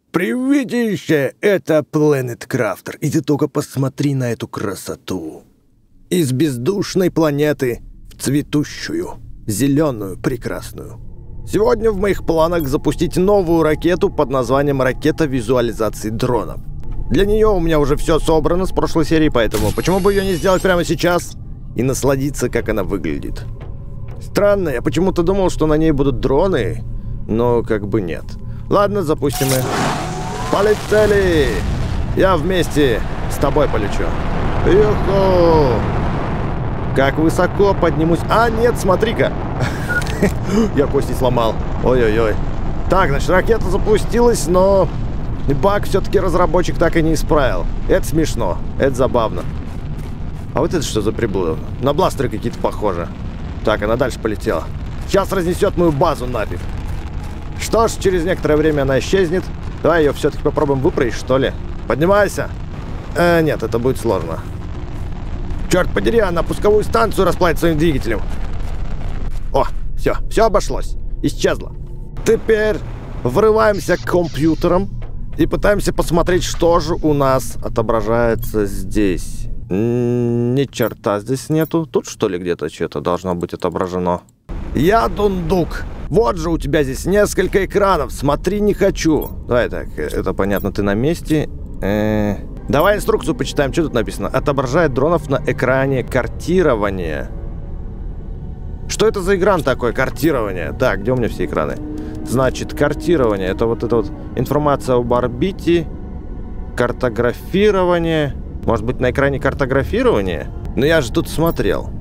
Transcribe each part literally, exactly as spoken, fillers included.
Приветище, это Planet Crafter, и ты только посмотри на эту красоту. Из бездушной планеты в цветущую, зеленую, прекрасную. Сегодня в моих планах запустить новую ракету под названием «Ракета визуализации дронов». Для нее у меня уже все собрано с прошлой серии, поэтому почему бы ее не сделать прямо сейчас и насладиться, как она выглядит. Странно, я почему-то думал, что на ней будут дроны, но как бы нет. Ладно, запустим их. Полетели! Я вместе с тобой полечу. Юху! Как высоко поднимусь. А, нет, смотри-ка. Я кости сломал. Ой-ой-ой. Так, значит, ракета запустилась, но баг все-таки разработчик так и не исправил. Это смешно. Это забавно. А вот это что за приблуда? На бластеры какие-то похожи. Так, она дальше полетела. Сейчас разнесет мою базу нафиг. Что ж, через некоторое время она исчезнет. Давай ее все-таки попробуем выправить, что ли. Поднимайся. Э, нет, это будет сложно. Черт подери, она пусковую станцию расплавит своим двигателем. О, все, все обошлось. Исчезло. Теперь врываемся к компьютерам и пытаемся посмотреть, что же у нас отображается здесь. М-м, ни черта здесь нету. Тут, что ли, где-то что-то должно быть отображено. Я дундук. Вот же у тебя здесь несколько экранов. Смотри, не хочу. Давай так, это понятно, ты на месте. Э-э- Давай инструкцию почитаем. Что тут написано? Отображает дронов на экране картирование. Что это за экран такой? Картирование. Так, где у меня все экраны? Значит, картирование. Это вот эта вот информация об орбите. Картографирование. Может быть, на экране картографирование? Но я же тут смотрел.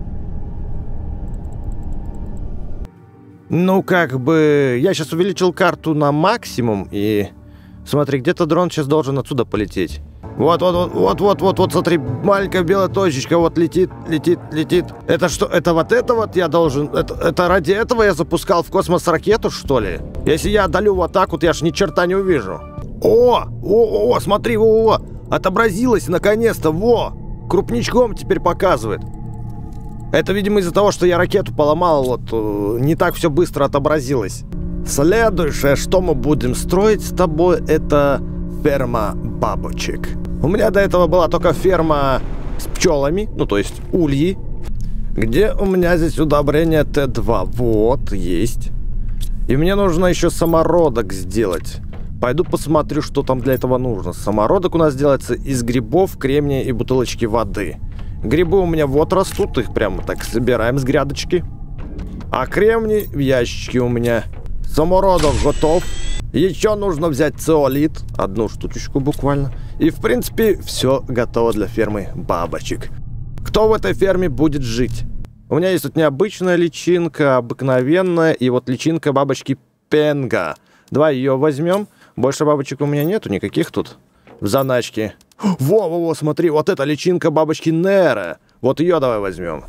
Ну, как бы... Я сейчас увеличил карту на максимум, и... Смотри, где-то дрон сейчас должен отсюда полететь. Вот, вот, вот, вот, вот, вот, вот, смотри, маленькая белая точечка, вот летит, летит, летит. Это что, это вот это вот я должен... Это, это ради этого я запускал в космос ракету, что ли? Если я отдалю вот так вот, я ж ни черта не увижу. О, о, о, смотри, во, во, отобразилось наконец-то, во! Крупничком теперь показывает. Это, видимо, из-за того, что я ракету поломал, вот, не так все быстро отобразилось. Следующее, что мы будем строить с тобой, это ферма бабочек. У меня до этого была только ферма с пчелами, ну, то есть ульи. Где у меня здесь удобрение Т два? Вот, есть. И мне нужно еще самородок сделать. Пойду посмотрю, что там для этого нужно. Самородок у нас делается из грибов, кремния и бутылочки воды. Грибы у меня вот растут, их прямо так собираем с грядочки. А кремний в ящичке у меня. Самородок готов. Еще нужно взять циолит. Одну штучечку буквально. И в принципе все готово для фермы бабочек. Кто в этой ферме будет жить? У меня есть тут необычная личинка, обыкновенная. И вот личинка бабочки Пенга. Давай ее возьмем. Больше бабочек у меня нету никаких тут в заначке. Во-во-во, смотри, вот эта личинка бабочки Нера. Вот ее давай возьмем.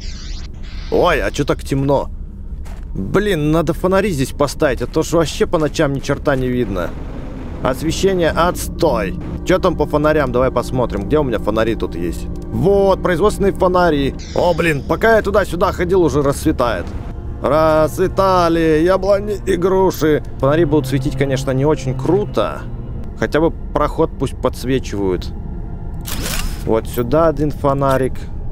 Ой, а что так темно? Блин, надо фонари здесь поставить, а то что вообще по ночам ни черта не видно. Освещение отстой. Что там по фонарям? Давай посмотрим, где у меня фонари тут есть. Вот, производственные фонари. О, блин, пока я туда-сюда ходил, уже расцветает. Расцветали яблони и груши. Фонари будут светить, конечно, не очень круто. Хотя бы проход пусть подсвечивают. Вот сюда один фонарик.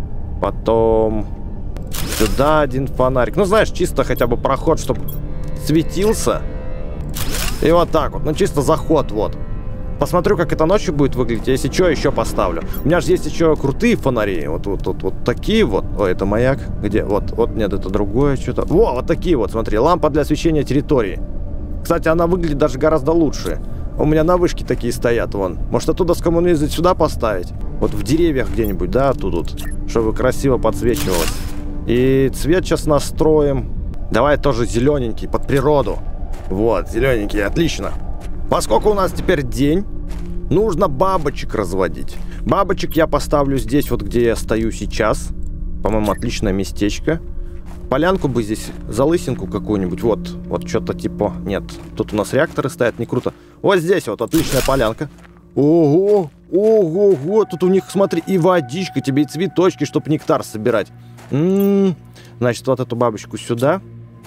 Потом сюда один фонарик. Ну, знаешь, чисто хотя бы проход, чтобы светился. И вот так вот. Ну, чисто заход, вот. Посмотрю, как это ночью будет выглядеть. Если что, еще поставлю. У меня же есть еще крутые фонари. Вот, вот, вот, вот такие вот. Ой, это маяк. Где? Вот, вот, нет, это другое что-то. Во, вот такие вот, смотри. Лампа для освещения территории. Кстати, она выглядит даже гораздо лучше. У меня на вышке такие стоят, вон. Может, оттуда скоммунизировать сюда поставить? Вот в деревьях где-нибудь, да, тут вот. Чтобы красиво подсвечивалось. И цвет сейчас настроим. Давай тоже зелененький, под природу. Вот, зелененький, отлично. Поскольку у нас теперь день, нужно бабочек разводить. Бабочек я поставлю здесь, вот где я стою сейчас. По-моему, отличное местечко. Полянку бы здесь, залысинку какую-нибудь. Вот, вот что-то типа... Нет, тут у нас реакторы стоят, не круто. Вот здесь вот отличная полянка. Ого, ого, ого. Тут у них, смотри, и водичка тебе, и цветочки, чтобы нектар собирать. М-м-м. Значит, вот эту бабочку сюда.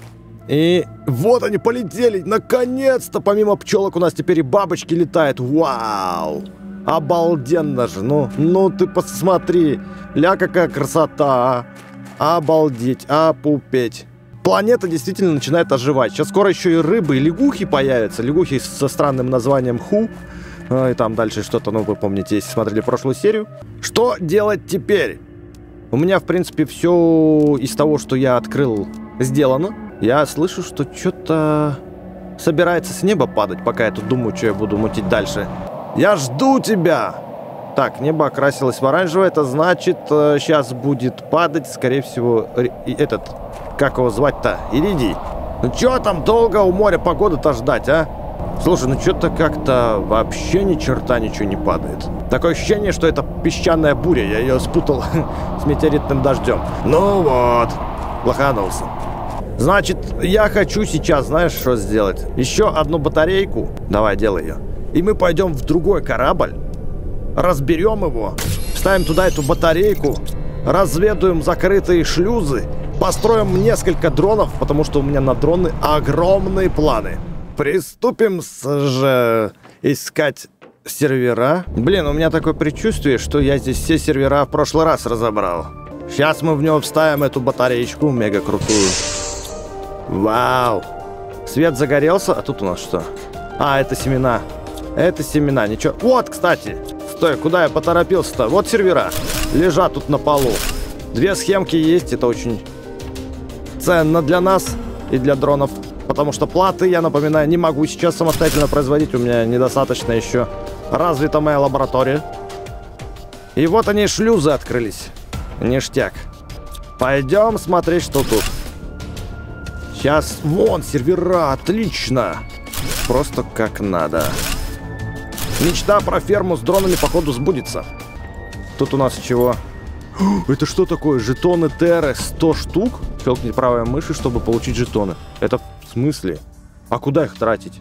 И вот они полетели. Наконец-то, помимо пчелок, у нас теперь и бабочки летают. Вау! Обалденно же. Ну, ну ты посмотри. Ля, какая красота. Обалдеть, опупеть. Планета действительно начинает оживать. Сейчас скоро еще и рыбы, и лягухи появятся. Лягухи со странным названием Ху. И там дальше что-то, ну, вы помните, если смотрели прошлую серию. Что делать теперь? У меня, в принципе, все из того, что я открыл, сделано. Я слышу, что что-то собирается с неба падать, пока я тут думаю, что я буду мутить дальше. Я жду тебя! Так, небо окрасилось в оранжевое. Это значит, э, сейчас будет падать, скорее всего, этот... Как его звать-то? Иридий. Ну чё там долго у моря погоды-то ждать, а? Слушай, ну что-то как-то вообще ни черта ничего не падает. Такое ощущение, что это песчаная буря. Я ее спутал с метеоритным дождем. Ну вот, лоханулся. Значит, я хочу сейчас, знаешь, что сделать? Еще одну батарейку. Давай, делай ее. И мы пойдем в другой корабль. Разберем его. Ставим туда эту батарейку. Разведуем закрытые шлюзы. Построим несколько дронов, потому что у меня на дроны огромные планы. Приступим же искать сервера. Блин, у меня такое предчувствие, что я здесь все сервера в прошлый раз разобрал. Сейчас мы в него вставим эту батареечку, мега крутую. Вау. Свет загорелся, а тут у нас что? А, это семена. Это семена, ничего. Вот, кстати. Стой, куда я поторопился-то? Вот сервера. Лежат тут на полу. Две схемки есть, это очень ценно для нас и для дронов. Потому что платы, я напоминаю, не могу сейчас самостоятельно производить. У меня недостаточно еще развита моя лаборатория. И вот они, шлюзы открылись. Ништяк. Пойдем смотреть, что тут. Сейчас, вон, сервера, отлично. Просто как надо. Мечта про ферму с дронами, походу, сбудется. Тут у нас чего? Это что такое? Жетоны Терры, сто штук? Щелкните правой мышью, чтобы получить жетоны. Это в смысле? А куда их тратить?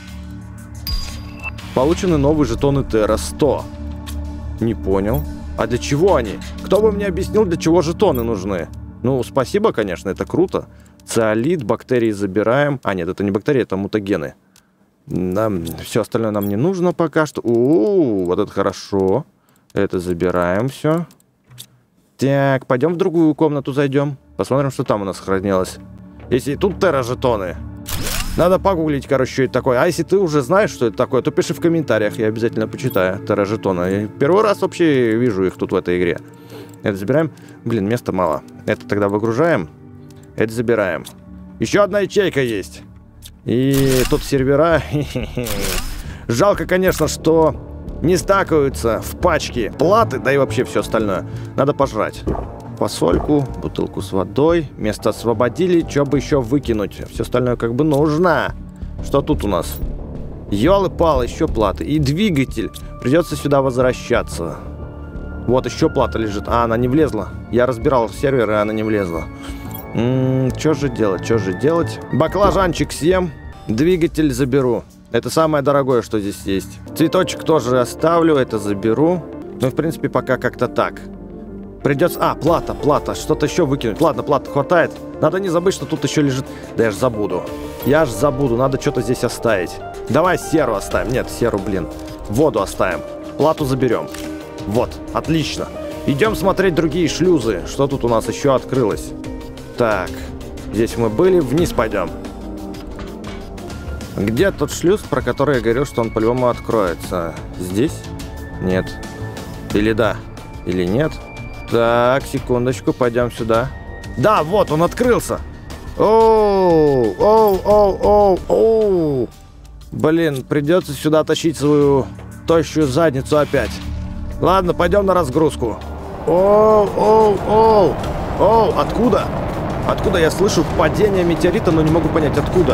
Получены новые жетоны Терра, сто. Не понял. А для чего они? Кто бы мне объяснил, для чего жетоны нужны? Ну, спасибо, конечно, это круто. Циолит, бактерии забираем. А, нет, это не бактерии, это мутагены. Нам все остальное нам не нужно пока что. У-у-у, вот это хорошо. Это забираем все. Так, пойдем в другую комнату зайдем. Посмотрим, что там у нас хранилось. Если тут терра-жетоны. Надо погуглить, короче, что это такое. А если ты уже знаешь, что это такое, то пиши в комментариях. Я обязательно почитаю терра-жетоны. Я первый раз вообще вижу их тут в этой игре. Это забираем. Блин, места мало. Это тогда выгружаем. Это забираем. Еще одна ячейка есть. И тут сервера. Жалко, конечно, что не стакаются в пачке платы, да и вообще все остальное. Надо пожрать. Фасольку, бутылку с водой. Место освободили, что бы еще выкинуть. Все остальное как бы нужно. Что тут у нас? Ёлы-палы, еще платы. И двигатель. Придется сюда возвращаться. Вот еще плата лежит. А, она не влезла. Я разбирал сервер, и она не влезла. М-м, что же делать, что же делать? Баклажанчик съем, двигатель заберу. Это самое дорогое, что здесь есть. Цветочек тоже оставлю, это заберу. Ну, в принципе, пока как-то так. Придется... А, плата, плата, что-то еще выкинуть. Ладно, плата хватает. Надо не забыть, что тут еще лежит... Да я ж забуду. Я ж забуду, надо что-то здесь оставить. Давай серу оставим. Нет, серу, блин. Воду оставим. Плату заберем. Вот, отлично. Идем смотреть другие шлюзы. Что тут у нас еще открылось? Так, здесь мы были, вниз пойдем. Где тот шлюз, про который я говорил, что он по-любому откроется? Здесь? Нет. Или да, или нет. Так, секундочку, пойдем сюда. Да, вот, он открылся. Оу, оу, оу, оу, оу. Блин, придется сюда тащить свою тощую задницу опять. Ладно, пойдем на разгрузку. Оу, оу, оу. Оу, откуда? Откуда я слышу падение метеорита, но не могу понять, откуда.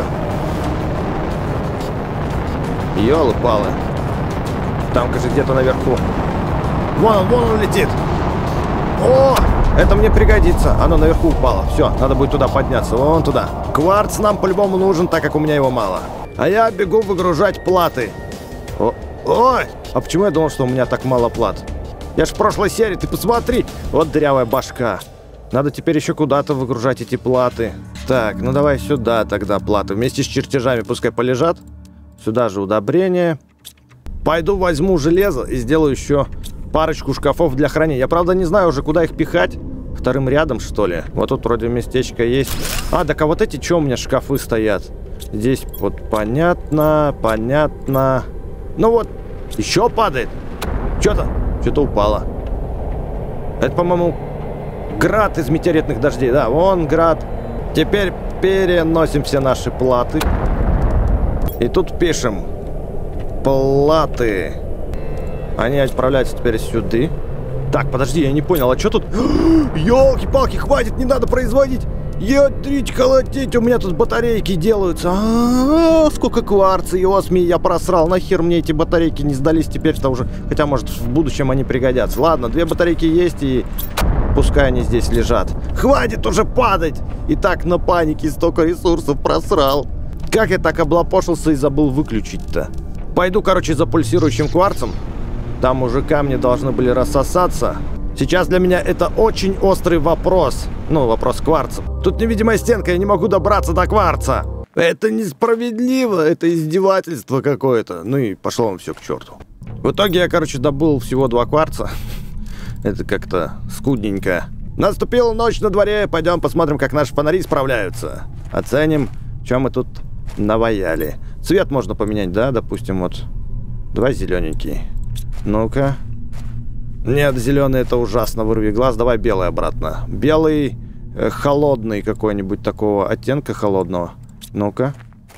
Ёлы-палы. Там, кажется, где-то наверху. Вон он, вон он летит. О, это мне пригодится. Оно наверху упало. Все, надо будет туда подняться. Вон туда. Кварц нам по-любому нужен, так как у меня его мало. А я бегу выгружать платы. О, ой, а почему я думал, что у меня так мало плат? Я ж в прошлой серии, ты посмотри. Вот дырявая башка. Надо теперь еще куда-то выгружать эти платы. Так, ну давай сюда тогда платы. Вместе с чертежами пускай полежат. Сюда же удобрение. Пойду возьму железо и сделаю еще парочку шкафов для хранения. Я, правда, не знаю уже, куда их пихать. Вторым рядом, что ли? Вот тут вроде местечко есть. А, так а вот эти, что у меня шкафы стоят? Здесь вот понятно, понятно. Ну вот, еще падает. Что-то, что-то упало. Это, по-моему, град из метеоритных дождей. Да, вон град. Теперь переносим все наши платы. И тут пишем. Платы. Они отправляются теперь сюда. Так, подожди, я не понял, а что тут? Ёлки-палки, хватит, не надо производить. Ядрить, колотить, у меня тут батарейки делаются. А-а-а, сколько кварца и осмий я просрал. Нахер мне эти батарейки не сдались теперь-то уже. Хотя, может, в будущем они пригодятся. Ладно, две батарейки есть, и пускай они здесь лежат. Хватит уже падать. И так на панике столько ресурсов просрал. Как я так облапошился и забыл выключить-то? Пойду, короче, за пульсирующим кварцем. Там уже камни должны были рассосаться. Сейчас для меня это очень острый вопрос. Ну, вопрос кварца. Тут невидимая стенка, я не могу добраться до кварца. Это несправедливо, это издевательство какое-то. Ну и пошло вам все к черту. В итоге я, короче, добыл всего два кварца. Это как-то скудненько. Наступила ночь на дворе, пойдем посмотрим, как наши фонари справляются. Оценим, что мы тут наваяли. Цвет можно поменять, да, допустим, вот. Давай зелененький. Ну-ка. Нет, зеленый это ужасно, вырви глаз. Давай белый обратно. Белый, э, холодный какой-нибудь такого оттенка холодного. Ну-ка.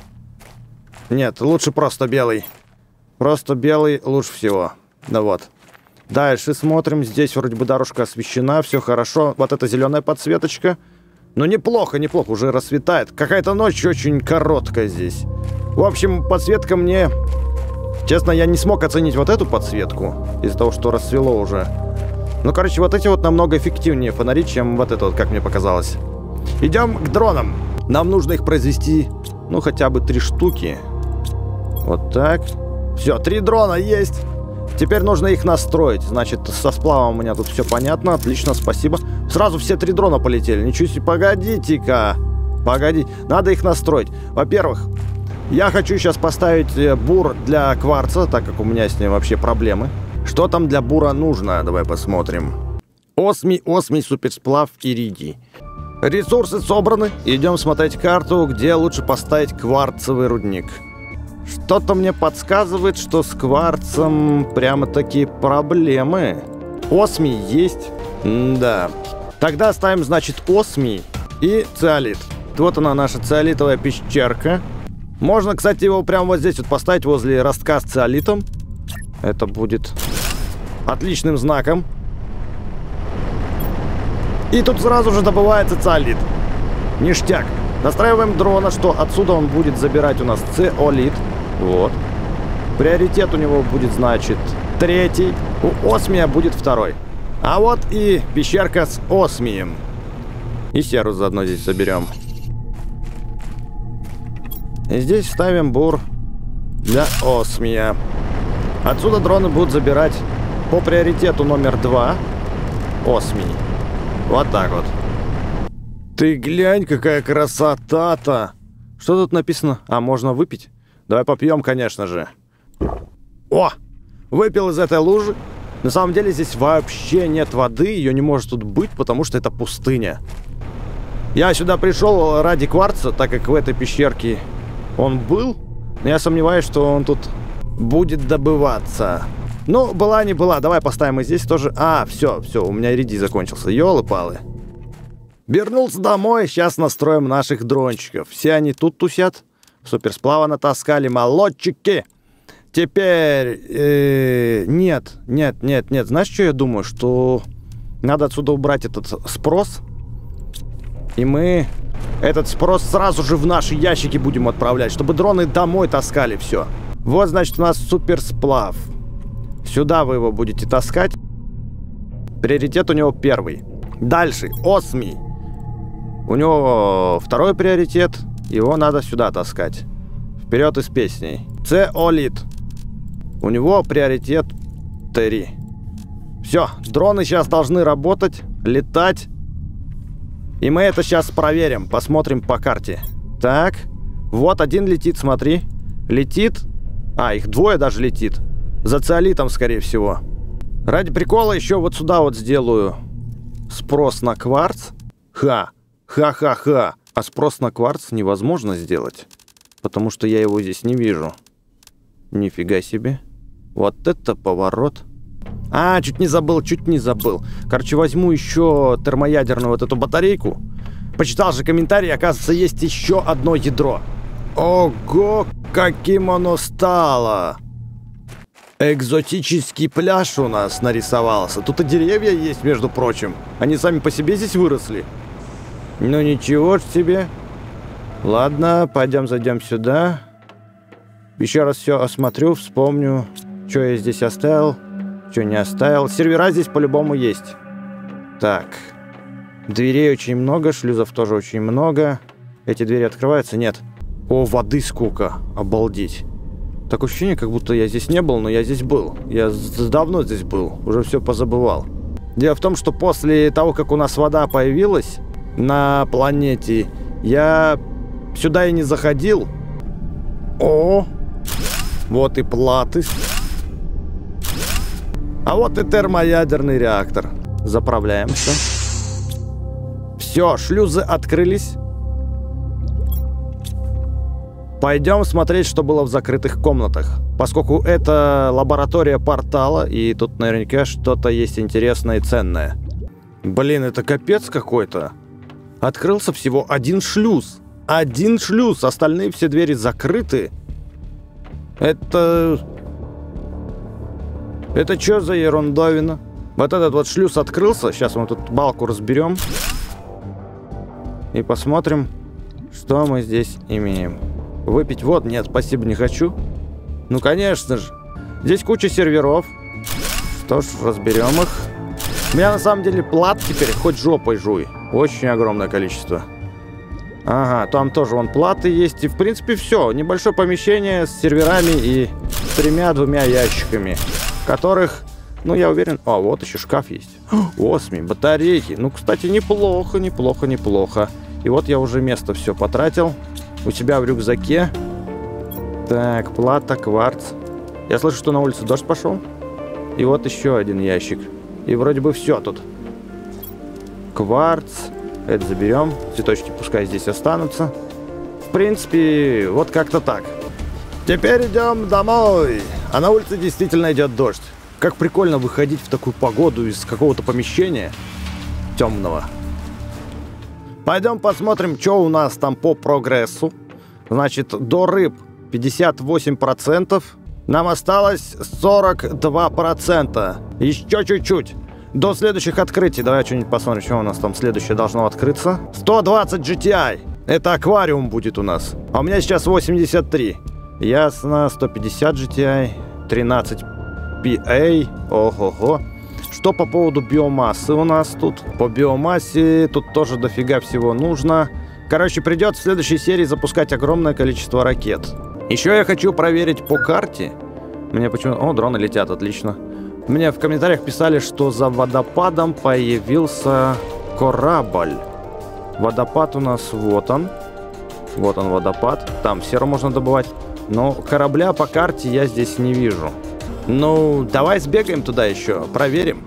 Нет, лучше просто белый. Просто белый лучше всего. Ну вот. Дальше смотрим. Здесь вроде бы дорожка освещена, все хорошо. Вот эта зеленая подсветочка. Ну неплохо, неплохо, уже рассветает. Какая-то ночь очень короткая здесь. В общем, подсветка мне... Честно, я не смог оценить вот эту подсветку, из-за того, что рассвело уже. Ну, короче, вот эти вот намного эффективнее фонари, чем вот это вот, как мне показалось. Идем к дронам. Нам нужно их произвести, ну, хотя бы три штуки. Вот так. Все, три дрона есть. Теперь нужно их настроить. Значит, со сплавом у меня тут все понятно. Отлично, спасибо. Сразу все три дрона полетели. Ничего себе, погодите-ка. Погоди, надо их настроить. Во-первых... Я хочу сейчас поставить бур для кварца, так как у меня с ним вообще проблемы. Что там для бура нужно? Давай посмотрим. Осмий, осмий, суперсплав, иридий. Ресурсы собраны. Идем смотреть карту, где лучше поставить кварцевый рудник. Что-то мне подсказывает, что с кварцем прямо такие проблемы. Осмий есть? М-да. Тогда ставим, значит, осмий и циолит. Вот она, наша циолитовая пещерка. Можно, кстати, его прямо вот здесь вот поставить возле ростка с циолитом. Это будет отличным знаком. И тут сразу же добывается циолит. Ништяк. Настраиваем дрона, что отсюда он будет забирать у нас циолит. Вот. Приоритет у него будет, значит, третий. У осмия будет второй. А вот и пещерка с осмием. И серу заодно здесь соберем. И здесь ставим бур для осмия. Отсюда дроны будут забирать по приоритету номер два осмий. Вот так вот. Ты глянь, какая красота-то. Что тут написано? А, можно выпить? Давай попьем, конечно же. О! Выпил из этой лужи. На самом деле здесь вообще нет воды. Ее не может тут быть, потому что это пустыня. Я сюда пришел ради кварца, так как в этой пещерке... Он был, но я сомневаюсь, что он тут будет добываться. Ну, была не была. Давай поставим и здесь тоже. А, все, все, у меня иридий закончился. Ёлы-палы. Вернулся домой, сейчас настроим наших дрончиков. Все они тут тусят. Суперсплава натаскали, молодчики. Теперь... Э, нет, нет, нет, нет. Знаешь, что я думаю? Что надо отсюда убрать этот спрос. И мы... Этот спрос сразу же в наши ящики будем отправлять, чтобы дроны домой таскали все. Вот, значит, у нас суперсплав. Сюда вы его будете таскать. Приоритет у него первый. Дальше, осмий. У него второй приоритет. Его надо сюда таскать. Вперед из песней. Циолит. У него приоритет три. Все, дроны сейчас должны работать, летать. И мы это сейчас проверим, посмотрим по карте. Так, вот один летит, смотри. Летит. А, их двое даже летит. За циолитом, скорее всего. Ради прикола еще вот сюда вот сделаю спрос на кварц. Ха, ха-ха-ха. А спрос на кварц невозможно сделать, потому что я его здесь не вижу. Нифига себе. Вот это поворот. А, чуть не забыл, чуть не забыл. Короче, возьму еще термоядерную вот эту батарейку. Почитал же комментарий, оказывается, есть еще одно ядро. Ого, каким оно стало! Экзотический пляж у нас нарисовался. Тут и деревья есть, между прочим. Они сами по себе здесь выросли. Ну ничего ж себе. Ладно, пойдем зайдем сюда. Еще раз все осмотрю, вспомню, что я здесь оставил, что не оставил. Сервера здесь по-любому есть. Так. Дверей очень много, шлюзов тоже очень много. Эти двери открываются? Нет. О, воды сколько. Обалдеть. Такое ощущение, как будто я здесь не был, но я здесь был. Я давно здесь был, уже все позабывал. Дело в том, что после того, как у нас вода появилась на планете, я сюда и не заходил. О, вот и платы. А вот и термоядерный реактор. Заправляемся. Все, шлюзы открылись. Пойдем смотреть, что было в закрытых комнатах. Поскольку это лаборатория портала, и тут наверняка что-то есть интересное и ценное. Блин, это капец какой-то. Открылся всего один шлюз. Один шлюз, остальные все двери закрыты. Это... Это что за ерундовина? Вот этот вот шлюз открылся. Сейчас мы тут балку разберем. И посмотрим, что мы здесь имеем. Выпить вот? Нет, спасибо, не хочу. Ну, конечно же. Здесь куча серверов. Что ж, разберем их. У меня на самом деле плат теперь хоть жопой жуй. Очень огромное количество. Ага, там тоже вон платы есть. И в принципе все. Небольшое помещение с серверами и тремя-двумя ящиками, которых, ну, я уверен... А, вот еще шкаф есть. Осми, батарейки. Ну, кстати, неплохо, неплохо, неплохо. И вот я уже место все потратил. У тебя в рюкзаке. Так, плата, кварц. Я слышу, что на улице дождь пошел. И вот еще один ящик. И вроде бы все тут. Кварц. Это заберем. Цветочки пускай здесь останутся. В принципе, вот как-то так. Теперь идем домой. А на улице действительно идет дождь. Как прикольно выходить в такую погоду из какого-то помещения темного. Пойдем посмотрим, что у нас там по прогрессу. Значит, до рыб пятьдесят восемь процентов. Нам осталось сорок два процента. Еще чуть-чуть. До следующих открытий. Давай что-нибудь посмотрим, что у нас там следующее должно открыться. сто двадцать джи ти ай. Это аквариум будет у нас. А у меня сейчас восемьдесят три. Ясно. сто пятьдесят джи ти ай. тринадцать пи эй. Ого-го. Что по поводу биомассы у нас тут? По биомассе тут тоже дофига всего нужно. Короче, придется в следующей серии запускать огромное количество ракет. Еще я хочу проверить по карте. Мне почему... О, дроны летят, отлично. Мне в комментариях писали, что за водопадом появился корабль. Водопад у нас вот он. Вот он водопад. Там серу можно добывать. Но корабля по карте я здесь не вижу. Ну, давай сбегаем туда еще, проверим.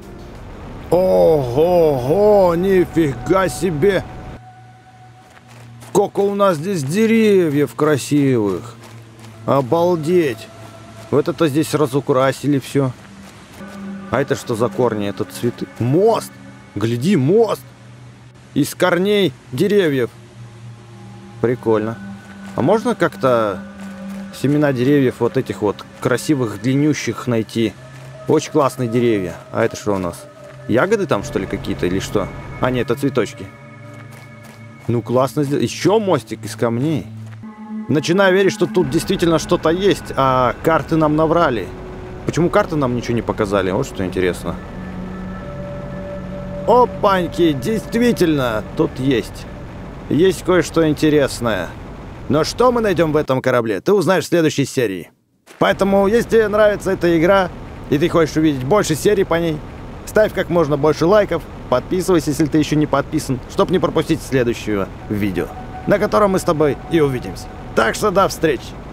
Ого-го, нифига себе! Сколько у нас здесь деревьев красивых! Обалдеть! Вот это здесь разукрасили все. А это что за корни? Это цветы. Мост! Гляди, мост! Из корней деревьев. Прикольно. А можно как-то... семена деревьев вот этих вот красивых, длиннющих найти. Очень классные деревья. А это что у нас? Ягоды там, что ли, какие-то или что? А, нет, это цветочки. Ну, классно сделать. Еще мостик из камней. Начинаю верить, что тут действительно что-то есть, а карты нам наврали. Почему карты нам ничего не показали? Вот что интересно. Опаньки, действительно, тут есть. Есть кое-что интересное. Но что мы найдем в этом корабле, ты узнаешь в следующей серии. Поэтому, если тебе нравится эта игра, и ты хочешь увидеть больше серий по ней, ставь как можно больше лайков, подписывайся, если ты еще не подписан, чтобы не пропустить следующего видео, на котором мы с тобой и увидимся. Так что до встречи!